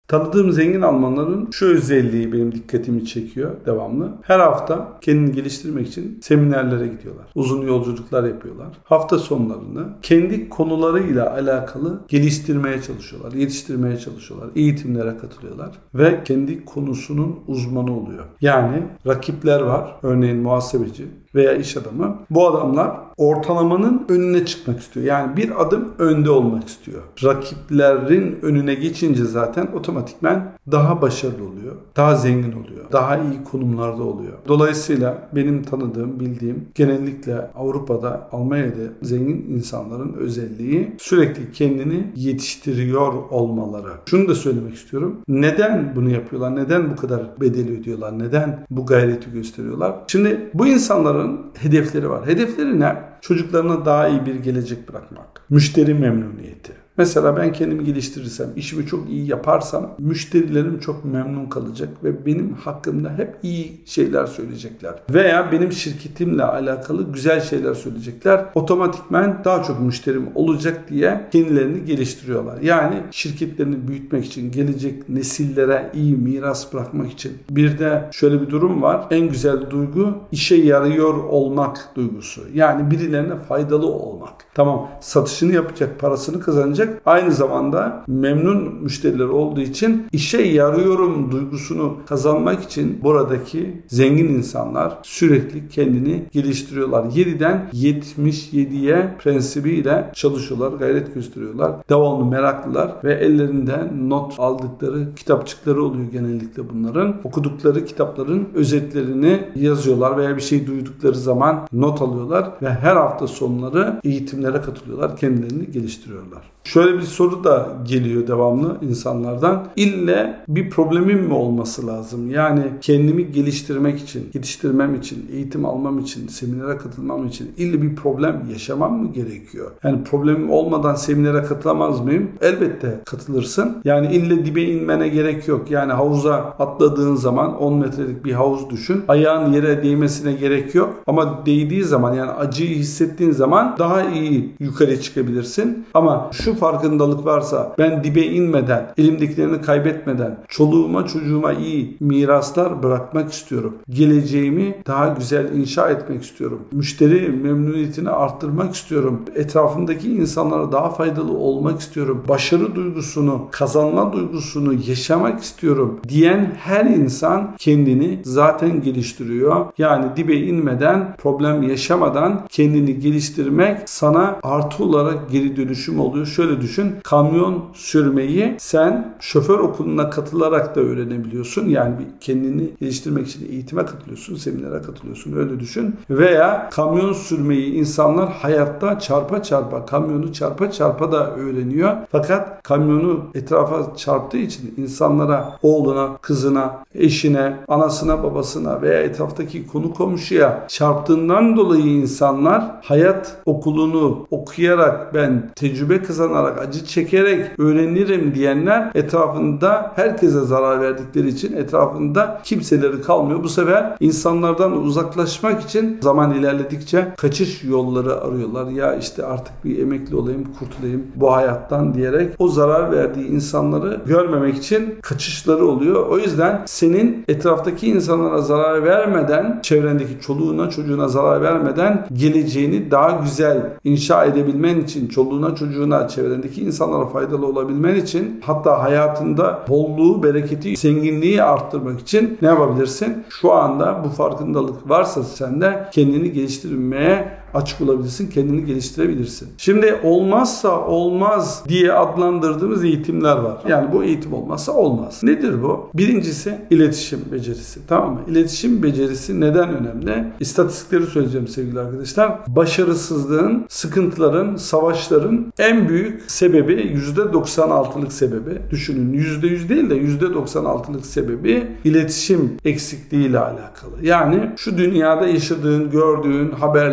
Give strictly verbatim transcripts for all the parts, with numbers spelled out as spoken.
Tanıdığım zengin Almanların şu özelliği benim dikkatimi çekiyor devamlı. Her hafta kendini geliştirmek için seminerlere gidiyorlar. Uzun yolculuklar yapıyorlar. Hafta sonlarını kendi konularıyla alakalı geliştirmeye çalışıyorlar, yetiştirmeye çalışıyorlar. Eğitimlere katılıyorlar ve kendi konusunun uzmanı oluyor. Yani rakipler var. Örneğin muhasebeci veya iş adamı. Bu adamlar ortalamanın önüne çıkmak istiyor. Yani bir adım önde olmak istiyor. Rakiplerin önüne geçince zaten otomatikman daha başarılı oluyor. Daha zengin oluyor. Daha iyi konumlarda oluyor. Dolayısıyla benim tanıdığım, bildiğim genellikle Avrupa'da, Almanya'da zengin insanların özelliği sürekli kendini yetiştiriyor olmaları. Şunu da söylemek istiyorum. Neden bunu yapıyorlar? Neden bu kadar bedel ödüyorlar? Neden bu gayreti gösteriyorlar? Şimdi bu insanların hedefleri var. Hedefleri ne? Çocuklarına daha iyi bir gelecek bırakmak. Müşteri memnuniyeti. Mesela ben kendimi geliştirirsem, işimi çok iyi yaparsam müşterilerim çok memnun kalacak ve benim hakkımda hep iyi şeyler söyleyecekler. Veya benim şirketimle alakalı güzel şeyler söyleyecekler. Otomatikman daha çok müşterim olacak diye kendilerini geliştiriyorlar. Yani şirketlerini büyütmek için, gelecek nesillere iyi miras bırakmak için. Bir de şöyle bir durum var. En güzel duygu işe yarıyor olmak duygusu. Yani birilerine faydalı olmak. Tamam, satışını yapacak, parasını kazanacak. Aynı zamanda memnun müşteriler olduğu için işe yarıyorum duygusunu kazanmak için buradaki zengin insanlar sürekli kendini geliştiriyorlar. yediden yetmiş yediye prensibiyle çalışıyorlar, gayret gösteriyorlar. Devamlı meraklılar ve ellerinde not aldıkları kitapçıkları oluyor genellikle bunların. Okudukları kitapların özetlerini yazıyorlar veya bir şey duydukları zaman not alıyorlar ve her hafta sonları eğitimlere katılıyorlar, kendilerini geliştiriyorlar. Şöyle bir soru da geliyor devamlı insanlardan. İlle bir problemim mi olması lazım? Yani kendimi geliştirmek için, yetiştirmem için, eğitim almam için, seminere katılmam için ille bir problem yaşamam mı gerekiyor? Yani problemim olmadan seminere katılamaz mıyım? Elbette katılırsın. Yani ille dibe inmene gerek yok. Yani havuza atladığın zaman on metrelik bir havuz düşün. Ayağın yere değmesine gerek yok. Ama değdiği zaman, yani acıyı hissettiğin zaman daha iyi yukarı çıkabilirsin. Ama şu farkındalık varsa, ben dibe inmeden, elimdekilerini kaybetmeden çoluğuma çocuğuma iyi miraslar bırakmak istiyorum. Geleceğimi daha güzel inşa etmek istiyorum. Müşteri memnuniyetini arttırmak istiyorum. Etrafımdaki insanlara daha faydalı olmak istiyorum. Başarı duygusunu, kazanma duygusunu yaşamak istiyorum diyen her insan kendini zaten geliştiriyor. Yani dibe inmeden, problem yaşamadan kendini geliştirmek sana artı olarak geri dönüşüm oluyor. Şöyle düşün, kamyon sürmeyi sen şoför okuluna katılarak da öğrenebiliyorsun. Yani bir kendini geliştirmek için eğitime katılıyorsun, seminere katılıyorsun, öyle düşün. Veya kamyon sürmeyi insanlar hayatta çarpa çarpa, kamyonu çarpa çarpa da öğreniyor. Fakat kamyonu etrafa çarptığı için insanlara, oğluna, kızına, eşine, anasına, babasına veya etraftaki konu komşuya çarptığından dolayı insanlar hayat okulunu okuyarak, ben tecrübe kazanarak, acı çekerek öğrenirim diyenler etrafında herkese zarar verdikleri için etrafında kimseleri kalmıyor. Bu sefer insanlardan uzaklaşmak için zaman ilerledikçe kaçış yolları arıyorlar. Ya işte artık bir emekli olayım, kurtulayım bu hayattan diyerek o zarar verdiği insanları görmemek için kaçışları oluyor. O yüzden senin etraftaki insanlara zarar vermeden, çevrendeki çoluğuna çocuğuna zarar vermeden geleceğini daha güzel inşa edebilmen için, çoluğuna çocuğuna, çevrendeki insanlara faydalı olabilmen için, hatta hayatında bolluğu, bereketi, zenginliği arttırmak için ne yapabilirsin? Şu anda bu farkındalık varsa sende kendini geliştirmeye açık olabilirsin, kendini geliştirebilirsin. Şimdi olmazsa olmaz diye adlandırdığımız eğitimler var. Yani bu eğitim olmazsa olmaz. Nedir bu? Birincisi iletişim becerisi. Tamam mı? İletişim becerisi neden önemli? İstatistikleri söyleyeceğim sevgili arkadaşlar. Başarısızlığın, sıkıntıların, savaşların en büyük sebebi, yüzde doksan altılık sebebi, düşünün yüzde yüz değil de yüzde doksan altılık sebebi iletişim eksikliğiyle alakalı. Yani şu dünyada yaşadığın, gördüğün haberlerde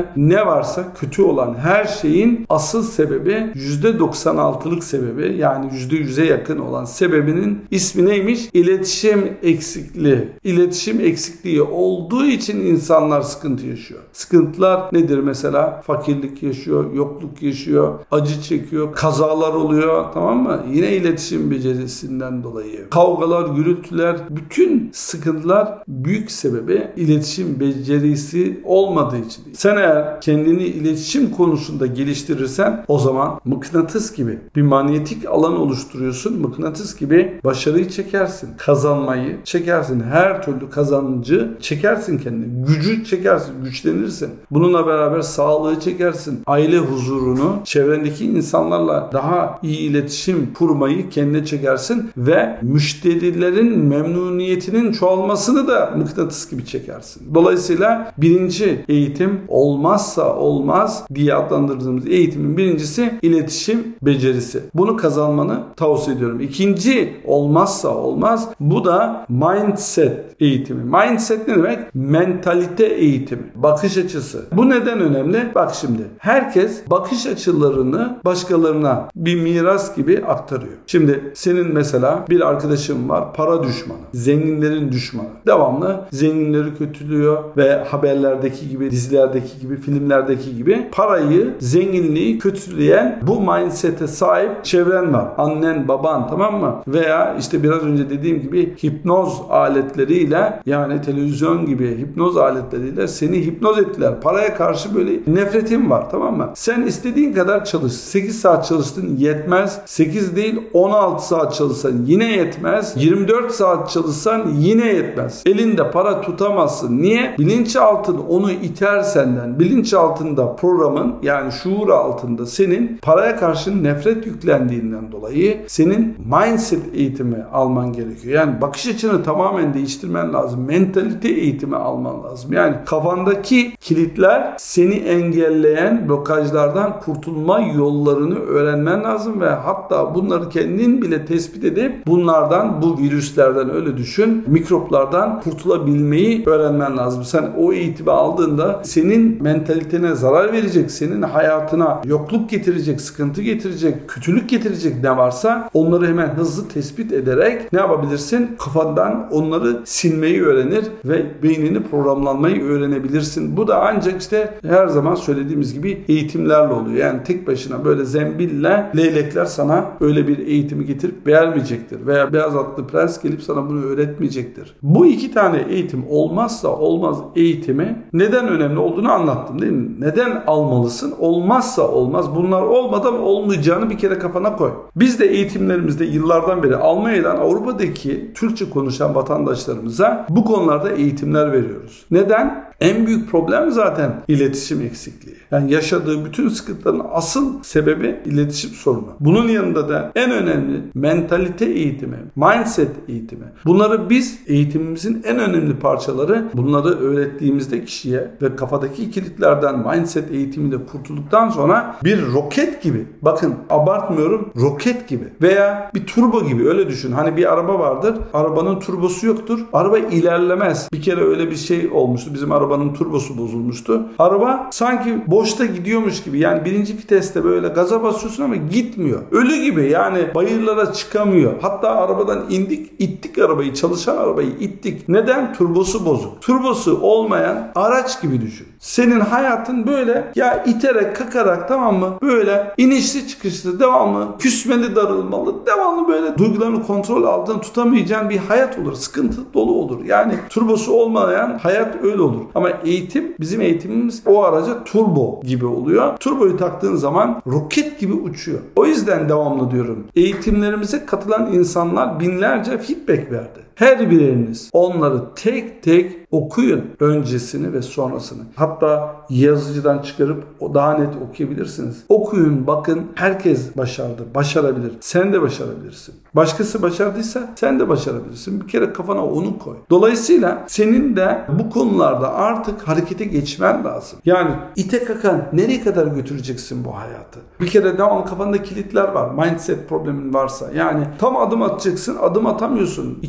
çevrende ne varsa kötü olan her şeyin asıl sebebi yüzde doksan altılık sebebi yani yüzde yüze yakın olan sebebinin ismi neymiş? İletişim eksikliği. İletişim eksikliği olduğu için insanlar sıkıntı yaşıyor. Sıkıntılar nedir mesela? Fakirlik yaşıyor, yokluk yaşıyor, acı çekiyor, kazalar oluyor, tamam mı? Yine iletişim becerisinden dolayı. Kavgalar, gürültüler, bütün sıkıntılar büyük sebebi iletişim becerisi olmadığı için. Sen eğer kendini iletişim konusunda geliştirirsen o zaman mıknatıs gibi bir manyetik alan oluşturuyorsun. Mıknatıs gibi başarıyı çekersin. Kazanmayı çekersin. Her türlü kazancı çekersin kendine. Gücü çekersin. Güçlenirsin. Bununla beraber sağlığı çekersin. Aile huzurunu, çevrendeki insanlarla daha iyi iletişim kurmayı kendine çekersin ve müşterilerin memnuniyetinin çoğalmasını da mıknatıs gibi çekersin. Dolayısıyla birinci eğitim olmazsa olmaz diye adlandırdığımız eğitimin birincisi iletişim becerisi. Bunu kazanmanı tavsiye ediyorum. İkinci olmazsa olmaz bu da mindset eğitimi. Mindset ne demek? Mentalite eğitimi. Bakış açısı. Bu neden önemli? Bak şimdi. Herkes bakış açılarını başkalarına bir miras gibi aktarıyor. Şimdi senin mesela bir arkadaşın var. Para düşmanı. Zenginlerin düşmanı. Devamlı zenginleri kötülüyor ve haberlerdeki gibi, dizilerdeki gibi, filmlerdeki gibi parayı, zenginliği kötüleyen bu mindset'e sahip çevren var. Annen, baban, tamam mı? Veya işte biraz önce dediğim gibi hipnoz aletleriyle yani televizyon gibi hipnoz aletleriyle seni hipnoz ettiler. Paraya karşı böyle nefretin var, tamam mı? Sen istediğin kadar çalış. sekiz saat çalıştın yetmez. sekiz değil on altı saat çalışsan yine yetmez. yirmi dört saat çalışsan yine yetmez. Elinde para tutamazsın. Niye? Bilinçaltın onu iter senden. Bilinçaltında programın yani şuur altında senin paraya karşı nefret yüklendiğinden dolayı senin mindset eğitimi alman gerekiyor. Yani bakış açını tamamen değiştirmen lazım. Mentalite eğitimi alman lazım. Yani kafandaki kilitler seni engelleyen blokajlardan kurtulma yollarını öğrenmen lazım ve hatta bunları kendin bile tespit edip bunlardan, bu virüslerden öyle düşün, mikroplardan kurtulabilmeyi öğrenmen lazım. Sen o eğitimi aldığında senin mentalitene zarar verecek, senin hayatına yokluk getirecek, sıkıntı getirecek, kötülük getirecek ne varsa onları hemen hızlı tespit ederek ne yapabilirsin? Kafandan onları silmeyi öğrenir ve beynini programlanmayı öğrenebilirsin. Bu da ancak işte her zaman söylediğimiz gibi eğitimlerle oluyor. Yani tek başına böyle zembille leylekler sana öyle bir eğitimi getirip vermeyecektir. Veya beyaz atlı prens gelip sana bunu öğretmeyecektir. Bu iki tane eğitim olmazsa olmaz eğitimi neden önemli olduğunu anlattım değil mi? Neden almalısın? Olmazsa olmaz. Bunlar olmadan olmayacağını bir kere kafana koy. Biz de eğitimlerimizde yıllardan beri Almanya'dan Avrupa'daki Türkçe konuşan vatandaşlarımıza bu konularda eğitimler veriyoruz. Neden? En büyük problem zaten iletişim eksikliği. Yani yaşadığı bütün sıkıntıların asıl sebebi iletişim sorunu. Bunun yanında da en önemli mentalite eğitimi, mindset eğitimi. Bunları biz eğitimimizin en önemli parçaları, bunları öğrettiğimizde kişiye ve kafadaki kilitlerden mindset eğitimiyle kurtulduktan sonra bir roket gibi, bakın abartmıyorum, roket gibi veya bir turbo gibi öyle düşün. Hani bir araba vardır, arabanın turbosu yoktur, araba ilerlemez. Bir kere öyle bir şey olmuştu. Bizim arabanın turbosu bozulmuştu. Araba sanki boşta gidiyormuş gibi, yani birinci viteste böyle gaza basıyorsun ama gitmiyor. Ölü gibi, yani bayırlara çıkamıyor. Hatta arabadan indik, ittik arabayı, çalışan arabayı ittik. Neden? Turbosu bozuk. Turbosu olmayan araç gibi düşün. Senin hayatın böyle ya iterek kakarak, tamam mı? Böyle inişli çıkışlı, devamlı küsmeli darılmalı, devamlı böyle duygularını kontrol altında tutamayacağın bir hayat olur. Sıkıntı dolu olur. Yani turbosu olmayan hayat öyle olur. Ama eğitim, bizim eğitimimiz o araca turbo gibi oluyor. Turboyu taktığın zaman roket gibi uçuyor. O yüzden devamlı diyorum. Eğitimlerimize katılan insanlar binlerce feedback verdi. Her biriniz onları tek tek okuyun, öncesini ve sonrasını. Hatta yazıcıdan çıkarıp o daha net okuyabilirsiniz. Okuyun, bakın, herkes başardı, başarabilir. Sen de başarabilirsin. Başkası başardıysa sen de başarabilirsin. Bir kere kafana onu koy. Dolayısıyla senin de bu konularda artık harekete geçmen lazım. Yani ite kakan nereye kadar götüreceksin bu hayatı? Bir kere devamlı kafanda kilitler var. Mindset problemin varsa. Yani tam adım atacaksın, adım atamıyorsun. İçindeki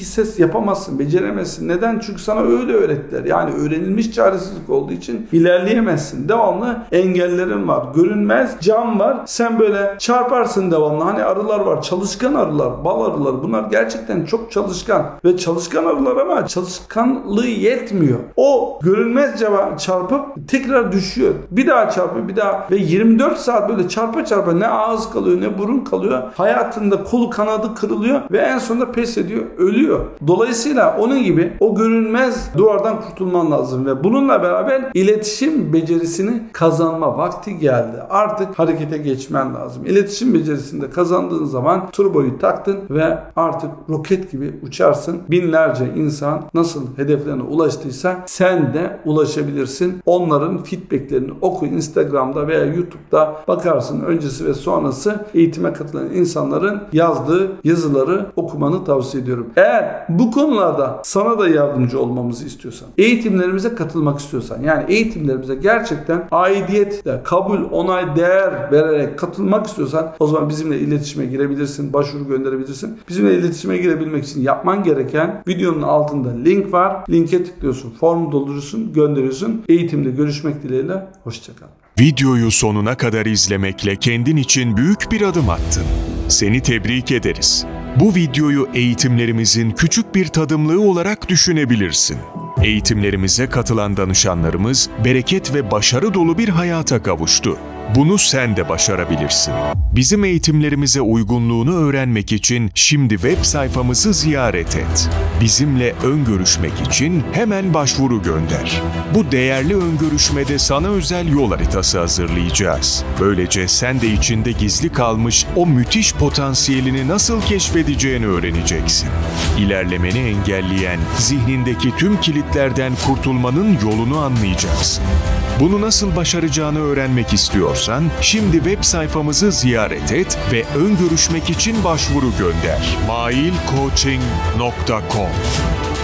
ses yapamazsın, beceremezsin. Neden? Çünkü sana öyle öğrettiler. Yani öğrenilmiş çaresizlik olduğu için ilerleyemezsin. Devamlı engellerin var. Görünmez cam var. Sen böyle çarparsın devamlı. Hani arılar var. Çalışkan arılar, bal arıları. Bunlar gerçekten çok çalışkan ve çalışkan arılar ama çalışkanlığı yetmiyor. O görünmez cama çarpıp tekrar düşüyor. Bir daha çarpıyor, bir daha ve yirmi dört saat böyle çarpa çarpa ne ağız kalıyor ne burun kalıyor. Hayatında kolu kanadı kırılıyor ve en sonunda pes ediyor, ölüyor. Dolayısıyla onun gibi o görünmez duvardan kurtulman lazım ve bununla beraber iletişim becerisini kazanma vakti geldi. Artık harekete geçmen lazım. İletişim becerisini de kazandığın zaman turboyu taktın ve artık roket gibi uçarsın. Binlerce insan nasıl hedeflerine ulaştıysa sen de ulaşabilirsin. Onların feedbacklerini oku Instagram'da veya YouTube'da bakarsın. Öncesi ve sonrası eğitime katılan insanların yazdığı yazıları okumanı tavsiye ediyorum. Eğer bu konularda sana da yardımcı olmamızı istiyorsan, eğitimlerimize katılmak istiyorsan, yani eğitimlerimize gerçekten aidiyetle, kabul, onay, değer vererek katılmak istiyorsan o zaman bizimle iletişime girebilirsin, başvuru gönderebilirsin. Bizimle iletişime girebilmek için yapman gereken videonun altında link var. Linke tıklıyorsun, formu dolduruyorsun, gönderiyorsun. Eğitimde görüşmek dileğiyle. Hoşçakal. Videoyu sonuna kadar izlemekle kendin için büyük bir adım attın. Seni tebrik ederiz. Bu videoyu eğitimlerimizin küçük bir tadımlığı olarak düşünebilirsin. Eğitimlerimize katılan danışanlarımız bereket ve başarı dolu bir hayata kavuştu. Bunu sen de başarabilirsin. Bizim eğitimlerimize uygunluğunu öğrenmek için şimdi web sayfamızı ziyaret et. Bizimle ön görüşmek için hemen başvuru gönder. Bu değerli ön görüşmede sana özel yol haritası hazırlayacağız. Böylece sen de içinde gizli kalmış o müthiş potansiyelini nasıl keşfedeceğini öğreneceksin. İlerlemeni engelleyen zihnindeki tüm kilitlerden kurtulmanın yolunu anlayacaksın. Bunu nasıl başaracağını öğrenmek istiyorsan şimdi web sayfamızı ziyaret et ve ön görüşmek için başvuru gönder. mail coaching nokta com